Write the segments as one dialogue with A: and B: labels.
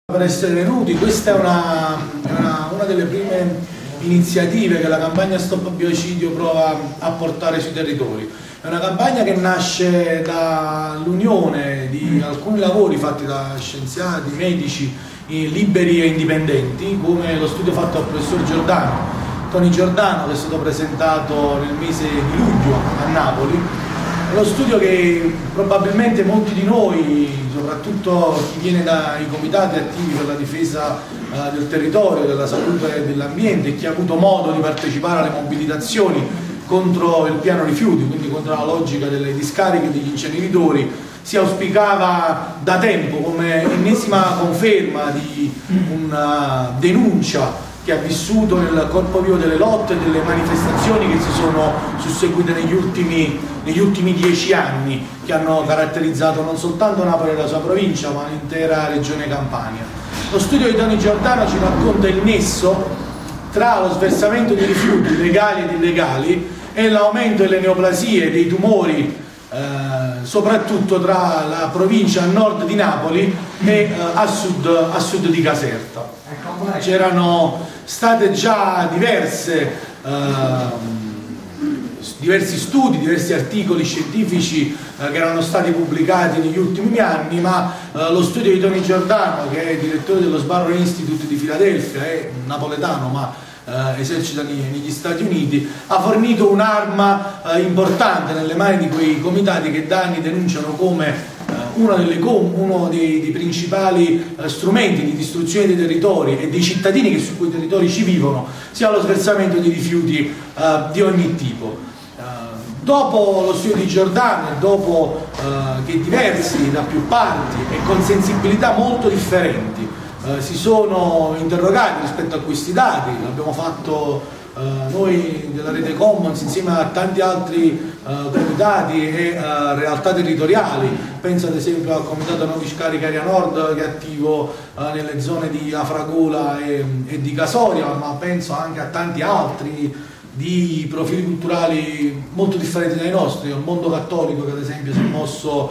A: Per essere venuti. Questa è una delle prime iniziative che la campagna Stop Biocidio prova a portare sui territori. È una campagna che nasce dall'unione di alcuni lavori fatti da scienziati, medici liberi e indipendenti, come lo studio fatto dal professor Toni Giordano, che è stato presentato nel mese di luglio a Napoli. È lo studio che probabilmente molti di noi, soprattutto chi viene dai comitati attivi per la difesa del territorio, della salute e dell'ambiente, e chi ha avuto modo di partecipare alle mobilitazioni contro il piano rifiuti, quindi contro la logica delle discariche degli inceneritori, si auspicava da tempo come ennesima conferma di una denuncia che ha vissuto nel corpo vivo delle lotte e delle manifestazioni che si sono susseguite negli ultimi 10 anni, che hanno caratterizzato non soltanto Napoli e la sua provincia, ma l'intera regione Campania. Lo studio di Toni Giordano ci racconta il nesso tra lo sversamento di rifiuti legali ed illegali e l'aumento delle neoplasie, dei tumori, soprattutto tra la provincia a nord di Napoli e a sud di Caserta. C'erano state già diversi studi, diversi articoli scientifici che erano stati pubblicati negli ultimi anni, ma lo studio di Toni Giordano, che è direttore dello Sbarro Institute di Filadelfia, è napoletano ma esercita negli Stati Uniti, ha fornito un'arma importante nelle mani di quei comitati che da anni denunciano come uno dei principali strumenti di distruzione dei territori e dei cittadini che su quei territori ci vivono sia lo sversamento di rifiuti di ogni tipo. Dopo lo studio di Giordano e dopo che diversi da più parti e con sensibilità molto differenti si sono interrogati rispetto a questi dati, l'abbiamo fatto noi della Rete Commons insieme a tanti altri comitati e realtà territoriali. Penso ad esempio al comitato Nuovi Scarichi Area Nord, che è attivo nelle zone di Afragola e di Casoria, ma penso anche a tanti altri di profili culturali molto differenti dai nostri, il mondo cattolico che ad esempio si è mosso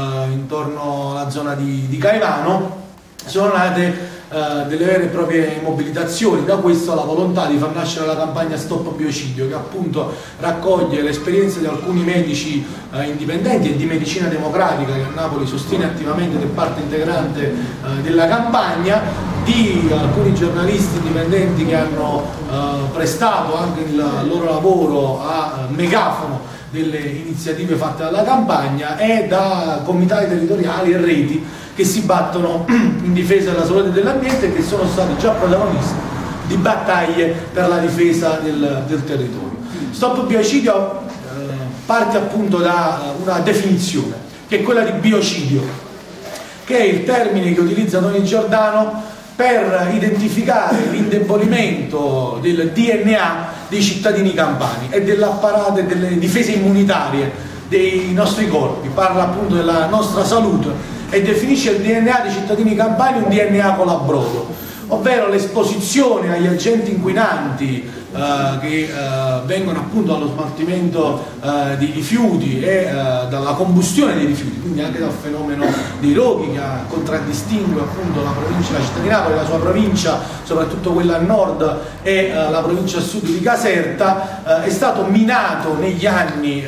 A: intorno alla zona di Caivano. Sono nate delle vere e proprie mobilitazioni. Da questo la volontà di far nascere la campagna Stop Biocidio, che appunto raccoglie l'esperienza di alcuni medici indipendenti e di medicina democratica che a Napoli sostiene attivamente ed è parte integrante della campagna, di alcuni giornalisti indipendenti che hanno prestato anche il loro lavoro a megafono delle iniziative fatte dalla campagna, e da comitati territoriali e reti che si battono in difesa della salute e dell'ambiente e che sono stati già protagonisti di battaglie per la difesa del territorio. Stop Biocidio parte appunto da una definizione, che è quella di biocidio, che è il termine che utilizza Toni Giordano per identificare l'indebolimento del DNA dei cittadini campani e dell'apparato e delle difese immunitarie dei nostri corpi. Parla appunto della nostra salute e definisce il DNA dei cittadini campani un DNA colabrodo, ovvero l'esposizione agli agenti inquinanti che vengono appunto dallo smaltimento dei rifiuti e dalla combustione dei rifiuti, quindi anche dal fenomeno dei roghi che contraddistingue appunto la provincia, la città di Napoli, la sua provincia, soprattutto quella a nord, e la provincia a sud di Caserta. È stato minato negli anni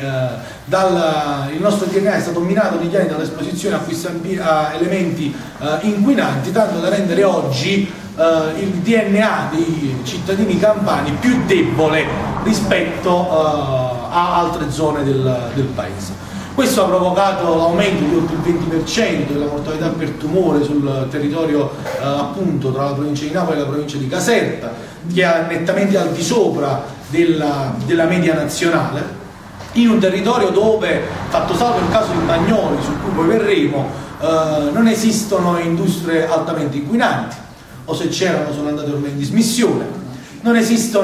A: il nostro DNA è stato minato negli anni dall'esposizione a elementi inquinanti, tanto da rendere oggi il DNA dei cittadini campani più debole rispetto a altre zone del paese. Questo ha provocato l'aumento di oltre il 20% della mortalità per tumore sul territorio appunto tra la provincia di Napoli e la provincia di Caserta, che è nettamente al di sopra della media nazionale, in un territorio dove, fatto salvo il caso di Bagnoli, su cui poi verremo, non esistono industrie altamente inquinanti, o se c'erano sono andate ormai in dismissione. Non esiste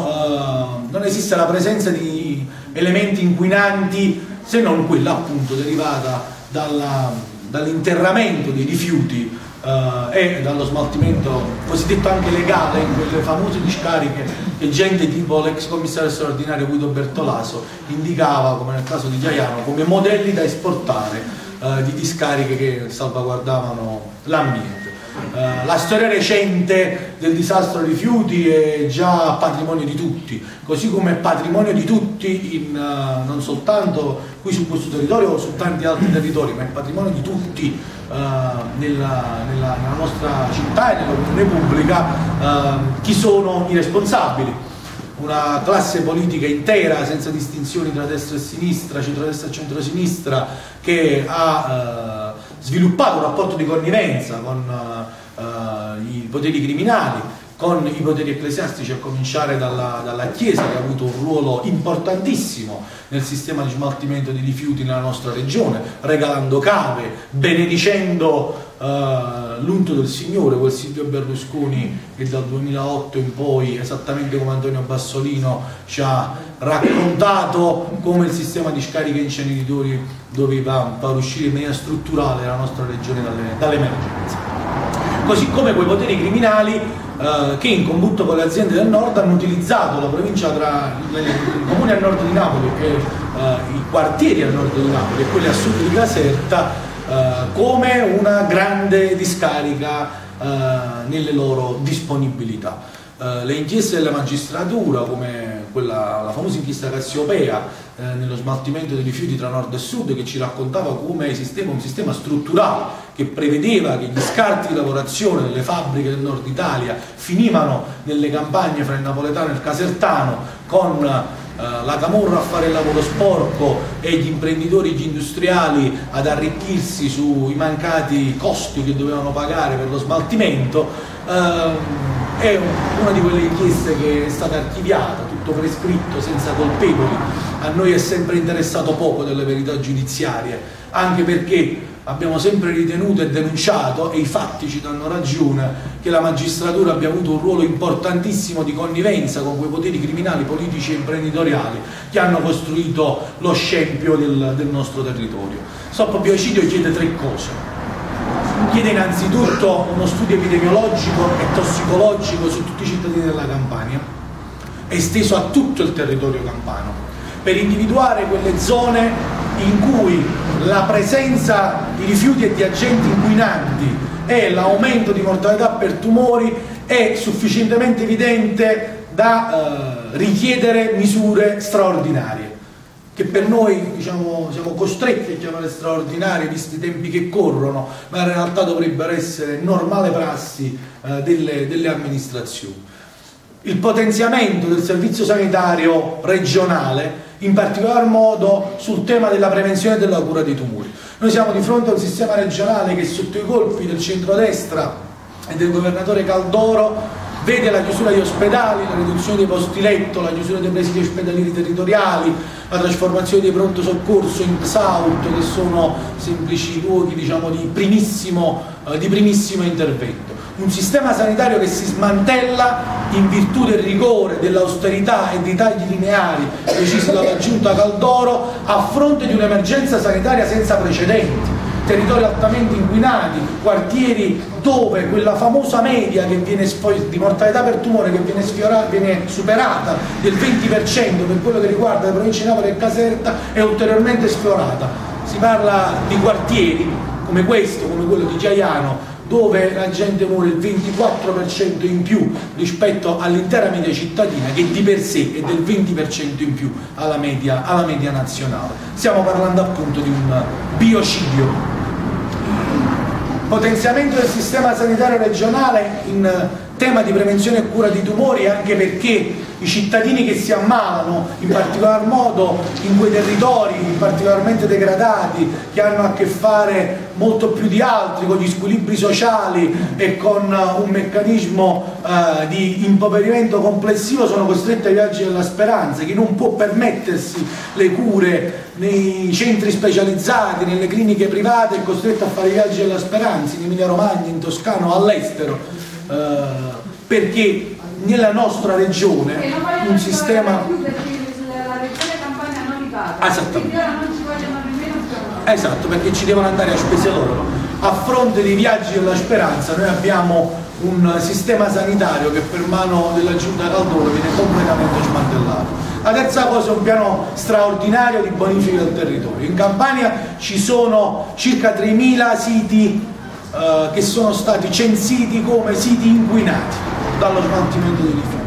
A: la presenza di elementi inquinanti se non quella appunto derivata dall'interramento dei rifiuti e dallo smaltimento cosiddetto anche legale in quelle famose discariche che gente tipo l'ex commissario straordinario Guido Bertolaso indicava, come nel caso di Giaiano, come modelli da esportare di discariche che salvaguardavano l'ambiente. La storia recente del disastro rifiuti è già patrimonio di tutti, così come è patrimonio di tutti non soltanto qui su questo territorio o su tanti altri territori, ma è patrimonio di tutti nella nostra città e nell'opinione pubblica chi sono i responsabili. Una classe politica intera, senza distinzioni tra destra e sinistra, centrodestra e centrosinistra, che ha sviluppato un rapporto di connivenza con i poteri criminali, con i poteri ecclesiastici, a cominciare dalla Chiesa, che ha avuto un ruolo importantissimo nel sistema di smaltimento di rifiuti nella nostra regione, regalando cave, benedicendo l'unto del Signore, quel Silvio Berlusconi che dal 2008 in poi, esattamente come Antonio Bassolino, ci ha raccontato come il sistema di scariche inceneritori doveva far uscire in maniera strutturale la nostra regione dall'emergenza. Così come quei poteri criminali che in combutta con le aziende del nord hanno utilizzato la provincia tra i comuni a nord di Napoli e i quartieri a nord di Napoli e quelli a sud di Caserta come una grande discarica nelle loro disponibilità. Le inchieste della magistratura, come la famosa inchiesta Cassiopea nello smaltimento dei rifiuti tra nord e sud, che ci raccontava come esisteva un sistema strutturale che prevedeva che gli scarti di lavorazione delle fabbriche del nord Italia finivano nelle campagne fra il napoletano e il casertano, con la camorra a fare il lavoro sporco e gli imprenditori e gli industriali ad arricchirsi sui mancati costi che dovevano pagare per lo smaltimento. È una di quelle inchieste che è stata archiviata, tutto prescritto, senza colpevoli. A noi è sempre interessato poco delle verità giudiziarie, anche perché abbiamo sempre ritenuto e denunciato, e i fatti ci danno ragione, che la magistratura abbia avuto un ruolo importantissimo di connivenza con quei poteri criminali, politici e imprenditoriali che hanno costruito lo scempio del nostro territorio. Stop Biocidio chiede tre cose. Chiede innanzitutto uno studio epidemiologico e tossicologico su tutti i cittadini della Campania, esteso a tutto il territorio campano, per individuare quelle zone in cui la presenza di rifiuti e di agenti inquinanti e l'aumento di mortalità per tumori è sufficientemente evidente da richiedere misure straordinarie, che per noi, diciamo, siamo costretti a chiamare straordinarie visti i tempi che corrono, ma in realtà dovrebbero essere normale prassi delle amministrazioni. Il potenziamento del servizio sanitario regionale, in particolar modo sul tema della prevenzione e della cura dei tumori. Noi siamo di fronte a un sistema regionale che sotto i colpi del centrodestra e del governatore Caldoro vede la chiusura di ospedali, la riduzione dei posti letto, la chiusura dei presidi ospedalieri territoriali, la trasformazione dei pronto soccorso in PSAUT, che sono semplici luoghi, diciamo, di primissimo intervento. Un sistema sanitario che si smantella in virtù del rigore, dell'austerità e dei tagli lineari decisi dalla giunta Caldoro a fronte di un'emergenza sanitaria senza precedenti. Territori altamente inquinati, quartieri dove quella famosa media che viene di mortalità per tumore che viene superata del 20% per quello che riguarda le province di Napoli e Caserta è ulteriormente sfiorata. Si parla di quartieri come questo, come quello di Giaiano, dove la gente muore il 24% in più rispetto all'intera media cittadina, che di per sé è del 20% in più alla media nazionale. Stiamo parlando appunto di un biocidio. Potenziamento del sistema sanitario regionale in tema di prevenzione e cura di tumori, anche perché i cittadini che si ammalano, in particolar modo in quei territori particolarmente degradati, che hanno a che fare molto più di altri con gli squilibri sociali e con un meccanismo di impoverimento complessivo, sono costretti ai viaggi della speranza. Chi non può permettersi le cure nei centri specializzati, nelle cliniche private, è costretto a fare i viaggi della speranza in Emilia Romagna, in Toscana o all'estero, perché nella nostra regione un sistema...
B: La regione Campania non li paga,
A: esattamente.
B: non ci vogliono nemmeno più.
A: Esatto, perché ci devono andare a spese loro. A fronte dei viaggi della speranza noi abbiamo un sistema sanitario che per mano della giunta Caldoro viene completamente smantellato. La terza cosa è un piano straordinario di bonifica del territorio. In Campania ci sono circa 3.000 siti che sono stati censiti come siti inquinati dallo smaltimento dei rifiuti.